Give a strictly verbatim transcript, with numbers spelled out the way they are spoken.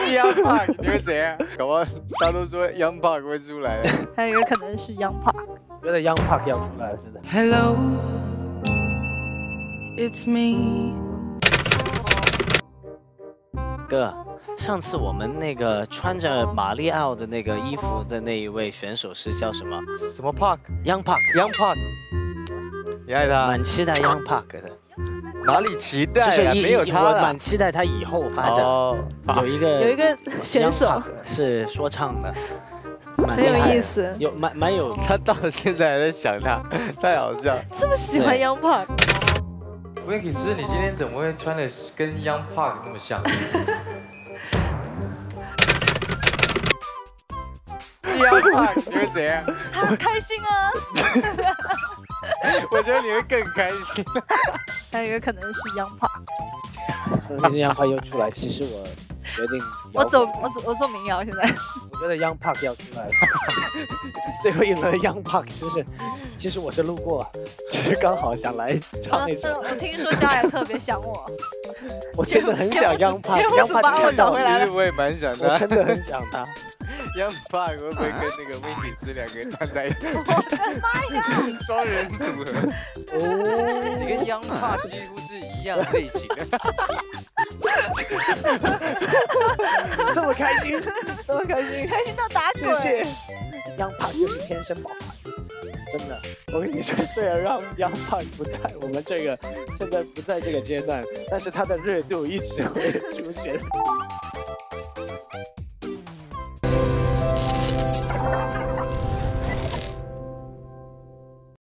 Young Park， 你会怎样？搞不好大家都说 Young Park 会出来的。 还有一个可能是 Young Park。 我觉得 Young Park 要出来了，真的。 Hello, it's me。 哥，上次我们那个穿着马里奥的那个衣服的那一位选手是叫什么？ 什么 Park？Young Park。Young Park。你爱他？ 蛮期待 Young Park 的。 哪里期待啊？ 就是没有他我蛮期待他以后发展。 哦， 有一个有一个选手是说唱的。 很有意思， 有蛮蛮有， 他到现在还在想他，太好笑。 这么喜欢 Young Park。 Winky 师，你今天怎么会穿的跟 Young Park 那么像 ？Young Park 你会怎样？ 他很开心啊。 我觉得你会更开心。 还有一个可能是 Young Park。 毕竟 Young Park 又出来，其实我决定。 我走，我走，我做民谣现在。 我觉得 Young Park 要出来了，最后一轮 Young Park 就是，其实我是路过，只是刚好想来唱一首。 我听说家人特别想我， 我真的很想 Young Park，Young Park 我找回来了。 其实我也蛮想他， 我真的很想他。 Young Park 会不会跟那个 Winky 师两个人站在一起？ 我的妈呀！ 双人组合。哦，你跟 Young Park 几乎是一样类型的。 这么开心，这么开心， 开心到打滚。 谢谢。Young Park 又是天生宝牌，真的。我跟你说，虽然让 Young Park 不在我们这个现在不在这个阶段，但是他的热度一直会出现。